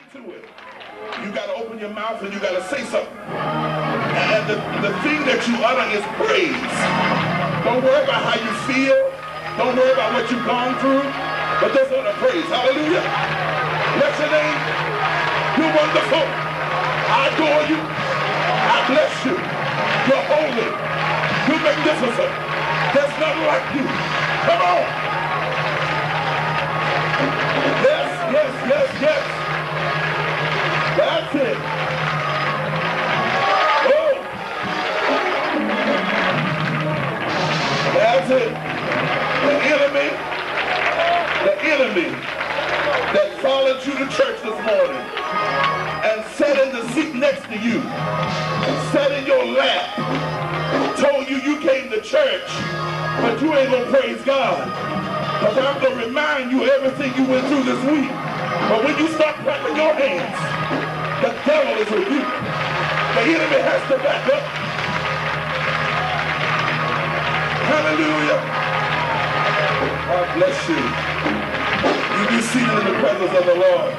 to it. You got to open your mouth and you got to say something. And the thing that you utter is praise. Don't worry about how you feel. Don't worry about what you've gone through. But just utter praise. Hallelujah. Bless your name. You're wonderful. I adore you. I bless you. You're holy. You're magnificent. There's none like you. Come on. Yes, yes, yes, yes. That's it. Oh. That's it. The enemy that followed you to church this morning and sat in the seat next to you, sat in your lap, told you you came to church, but you ain't gonna praise God. Because I'm gonna remind you of everything you went through this week. But when you start clapping your hands, the devil is with you. The enemy has to back up. Hallelujah. God bless you. You be seated in the presence of the Lord.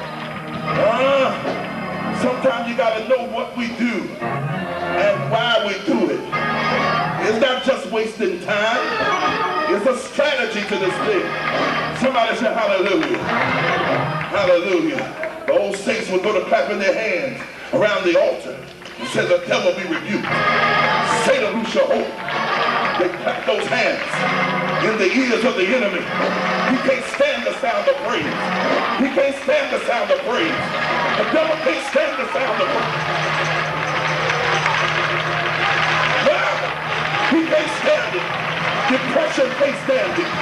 Sometimes you got to know what we do and why we do it. It's not just wasting time. It's a strategy to this thing. Somebody say hallelujah. Hallelujah. The old saints would go to clapping their hands around the altar and say, the devil be rebuked. Satan, who shall hope? They clap those hands in the ears of the enemy. He can't stand the sound of praise. He can't stand the sound of praise. The devil can't stand the sound of praise. Well, he can't stand it. Depression can't stand it.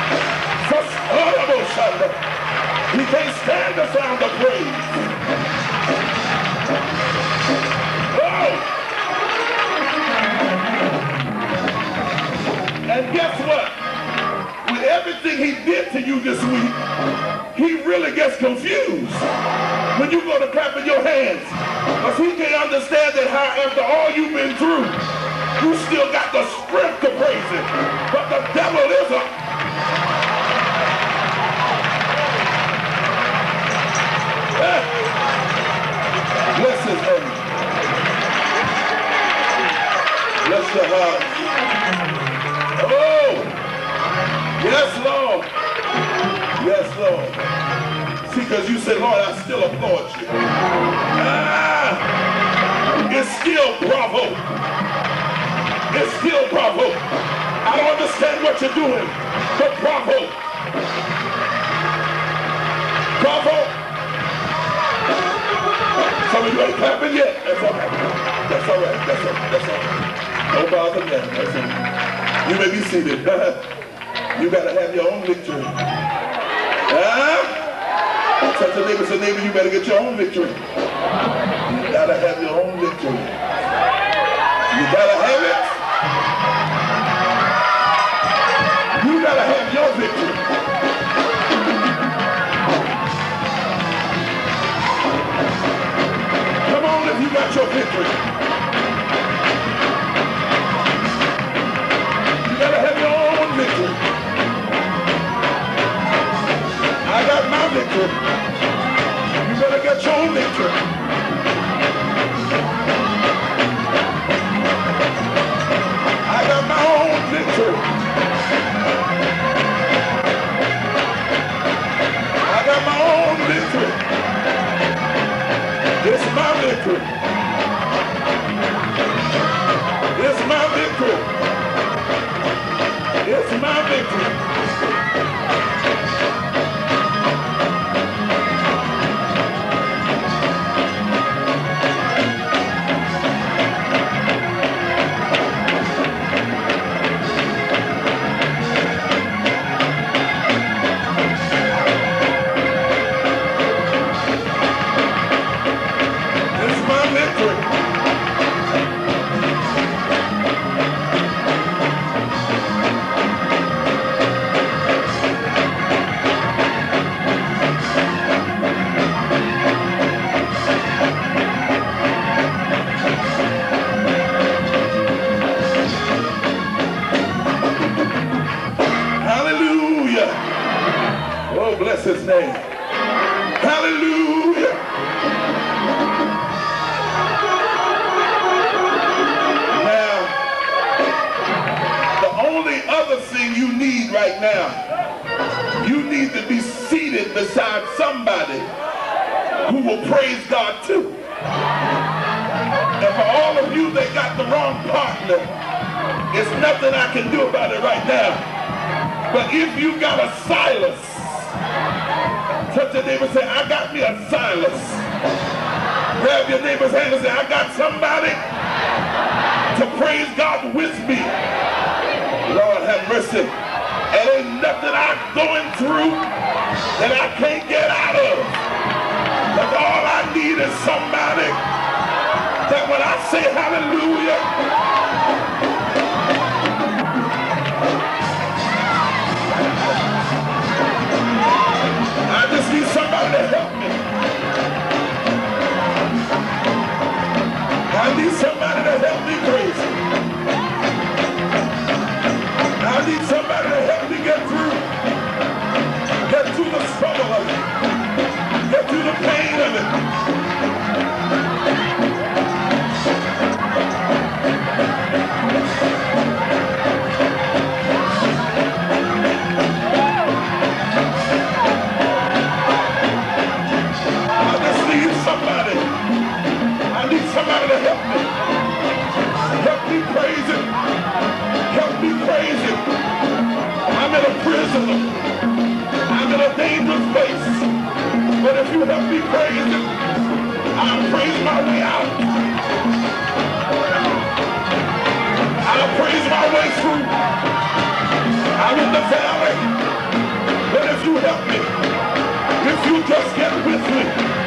He can't stand the sound of praise. Oh! And guess what? With everything he did to you this week, he really gets confused when you go to clapping your hands. Because he can't understand that after all you've been through, you still got the strength to praise him. But the devil is a... Bless his name. Bless your heart. Oh! Yes, Lord. Yes, Lord. See, because you said, Lord, I still applaud you. It's still bravo. It's still bravo. I don't understand what you're doing, but bravo. Bravo. Some of you ain't clapping yet. That's all right. That's all right. That's all right. That's all right. Don't bother them. That's all right. You may be seated. You got to have your own victory. Touch your neighbor, say, neighbor, you better get your own victory. You got to have your own victory. You got to have it. You got to have your victory. Come on if you got your victory. You got to have your own victory. I got my victory. You better get your own victory. I got my own victory. I got my own victory. It's my victory. It's my victory. It's my victory. His name. Hallelujah. need to be seated beside somebody who will praise God too. And for all of you that got the wrong partner, it's nothing I can do about it right now. But if you got a Silas, touch your neighbor and say, I got me a Silas. Grab your neighbor's hand and say, I got somebody to praise God with me. Lord have mercy. And ain't nothing I'm going through that I can't get out of. But all I need is somebody that when I say hallelujah, I just need somebody to help me. I need somebody to help me crazy. I need somebody to help me get through the struggle of it, get through the pain of it. I need somebody to help me. Help me praise him. Help me praise him. I'm in a prison. I'm in a dangerous place. But if you help me praise him, I'll praise my way out. I'll praise my way through. I'm in the valley. But if you help me, if you just get with me,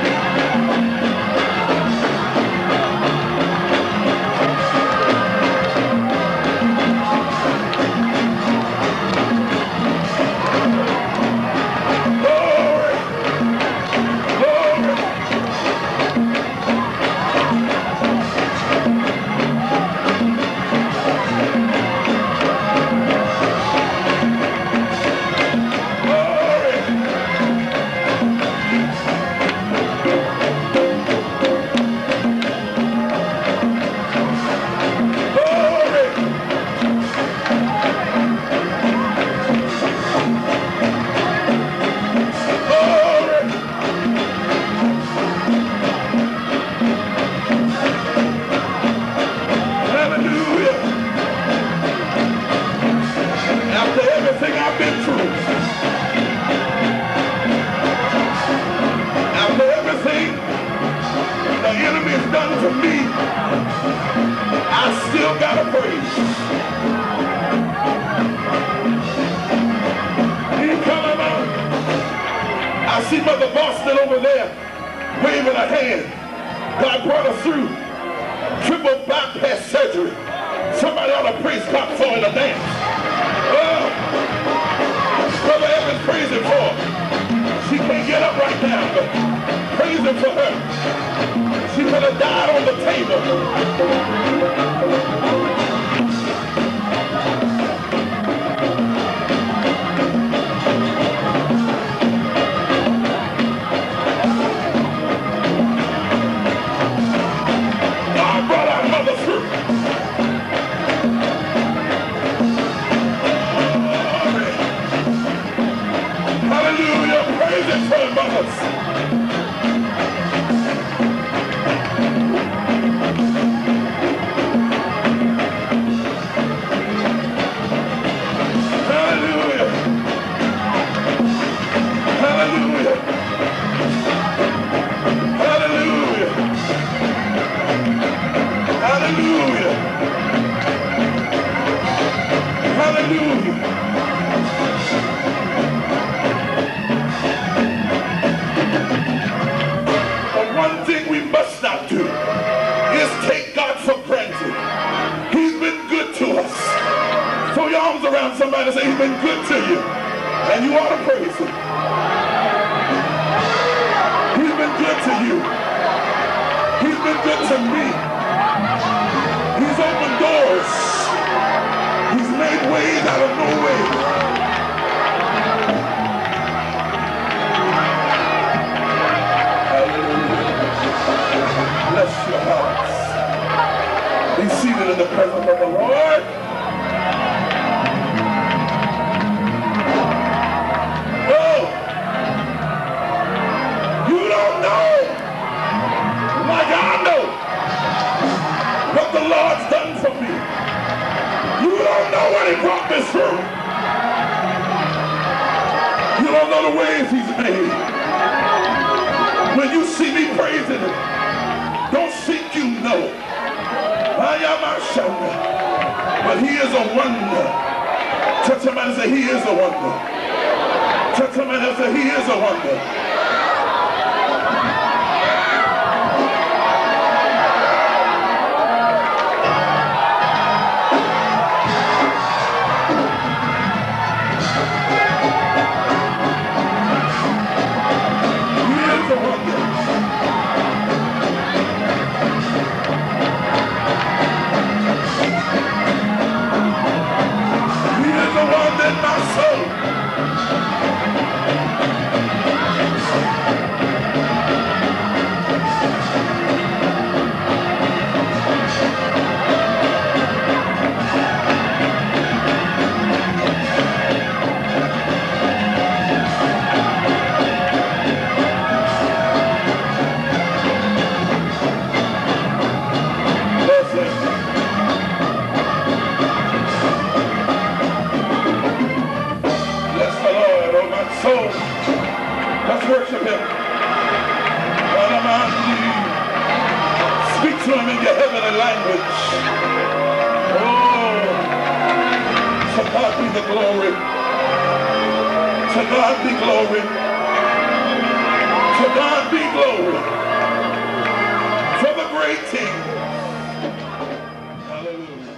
I see Mother Boston over there waving her hand. God brought her through triple bypass surgery. Somebody ought to praise God for in the dance. Oh, Brother Evans, praise him for her. She can't get up right now, but praise him for her. She could have died on the table. Around somebody and say he's been good to you, and you ought to praise him. He's been good to you. He's been good to me. He's opened doors. He's made ways out of no way. Hallelujah. Bless your hearts. Be seated in the presence of the Lord. Oh! he brought me through. You don't know the ways he's made. When you see me praising him, don't think you know. I am a shounder. But he is a wonder. Tell somebody, say, he is a wonder. Tell somebody else, say, he is a wonder. Worship him. Speak to him in your heavenly language. Oh, to God be the glory. To God be glory. To God be glory. For the great King. Hallelujah.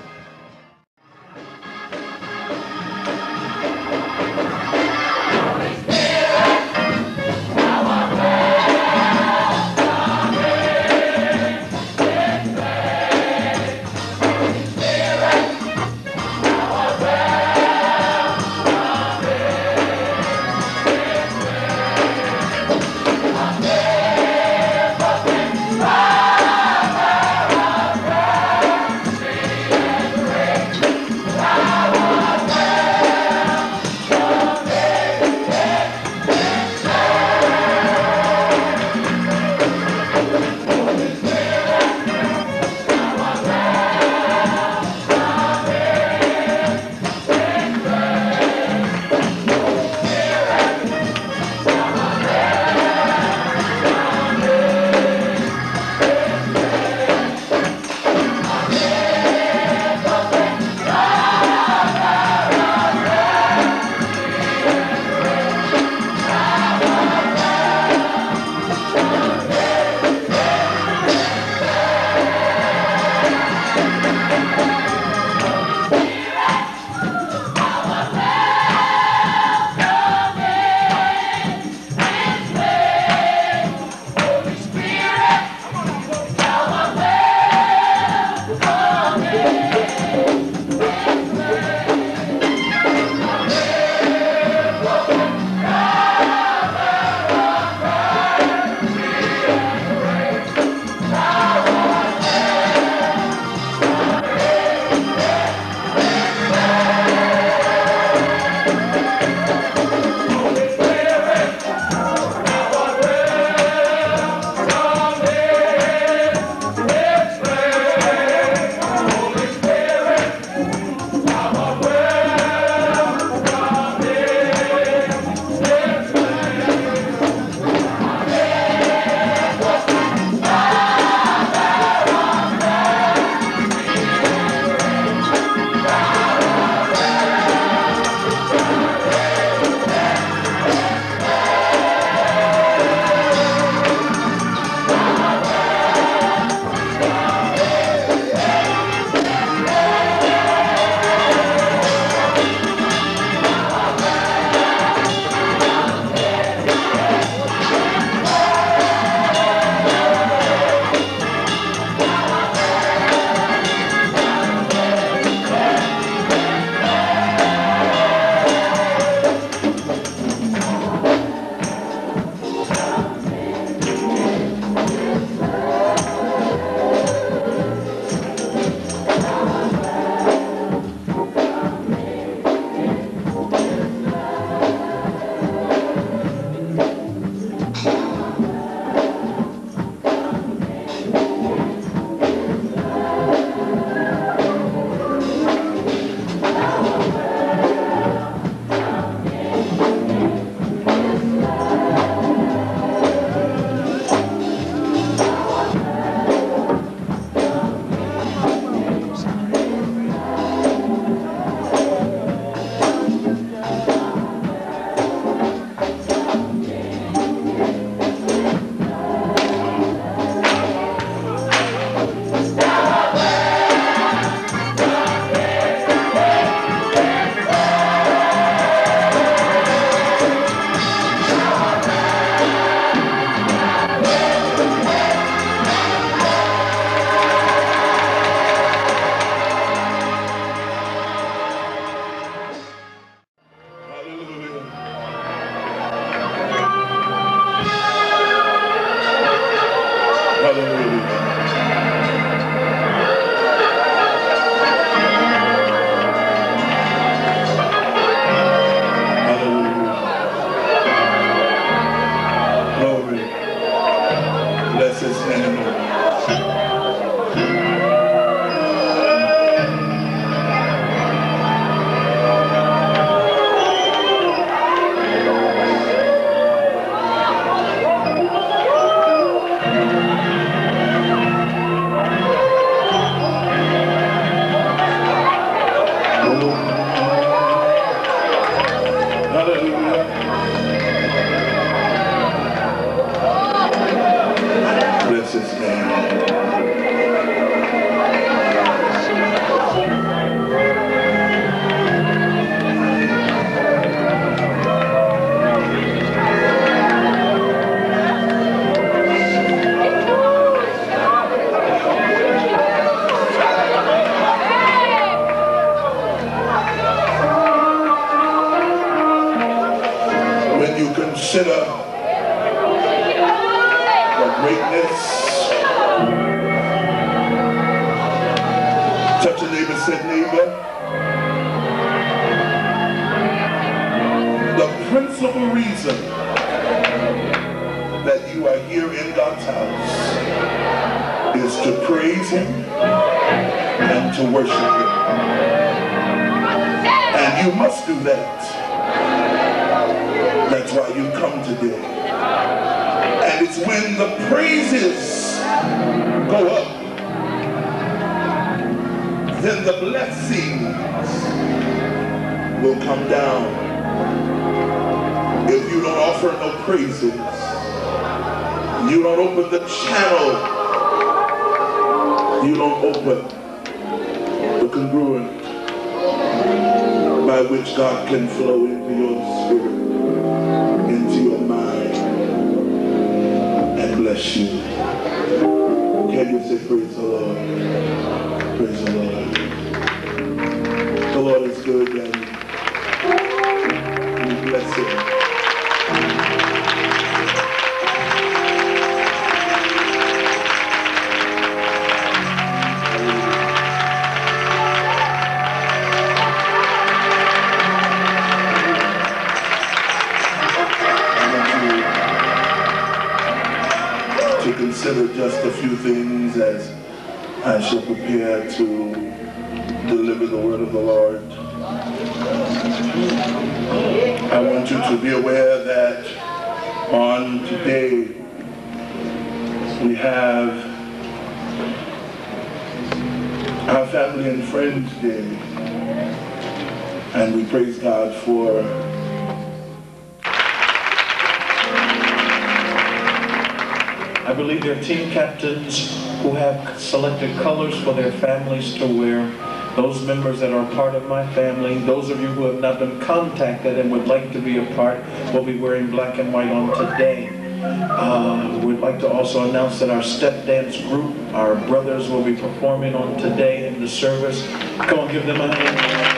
Jesus' name. When you consider the greatness, touch a neighbor, said neighbor, the principal reason that you are here in God's house is to praise Him and to worship Him. And you must do that. That's why you come today. And it's when the praises go up, then the blessings will come down. If you don't offer no praises, you don't open the channel, you don't open the congruent by which God can flow into your spirit, into your mind, and bless you. Can you say praise the Lord? Praise the Lord. The Lord is good and we bless Him. Consider just a few things as I shall prepare to deliver the word of the Lord. I want you to be aware that on today we have our Family and Friends Day, and we praise God for I believe there are team captains who have selected colors for their families to wear. Those members that are part of my family, those of you who have not been contacted and would like to be a part, will be wearing black and white on today. We'd like to also announce that our step dance group, our brothers, will be performing on today in the service. Come on, give them a hand.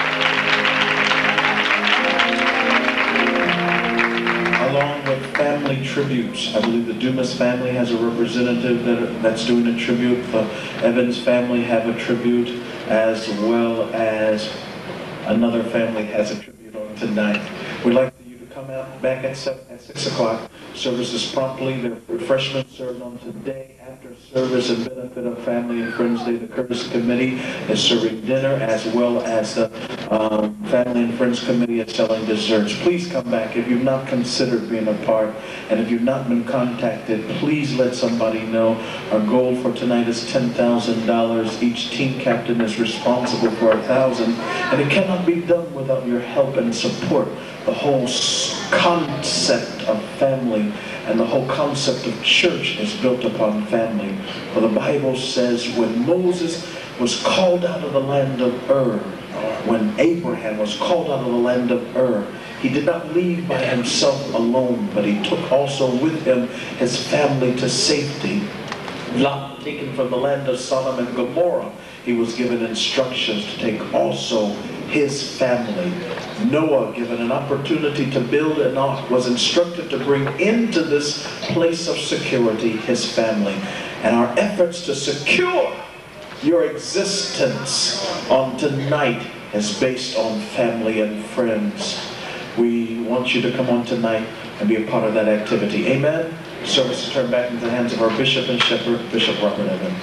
Along with family tributes. I believe the Dumas family has a representative that's doing a tribute. The Evans family have a tribute, as well as another family has a tribute on tonight. We'd like you to come out back at 6 o'clock. Services promptly. There are refreshments served on today. After service and benefit of Family and Friends Day, the Courtesy Committee is serving dinner, as well as the Family and Friends Committee is selling desserts. Please come back if you've not considered being a part, and if you've not been contacted, please let somebody know. Our goal for tonight is $10,000. Each team captain is responsible for $1,000, and it cannot be done without your help and support. The whole concept of family and the whole concept of church is built upon family. For the Bible says when Moses was called out of the land of Ur, when Abraham was called out of the land of Ur, he did not leave by himself alone, but he took also with him his family to safety. Lot, taken from the land of Sodom and Gomorrah, he was given instructions to take also his family. Noah, given an opportunity to build an ark, was instructed to bring into this place of security his family. And our efforts to secure your existence on tonight is based on family and friends. We want you to come on tonight and be a part of that activity. Amen. Service is turned back into the hands of our Bishop and Shepherd, Bishop Robert Evans.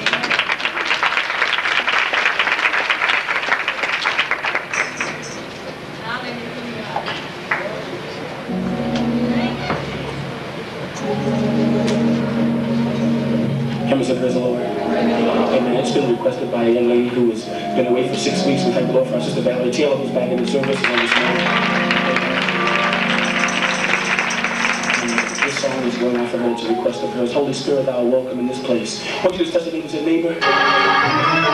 Praise the Lord. Amen. It's been requested by a young lady who has been away for 6 weeks. We thank the Lord for our sister Valerie Taylor, who's back in the service on this morning. This song is going out from her to request of hers. Holy Spirit, thou art welcome in this place. I want you to touch the neighbor and say, neighbor,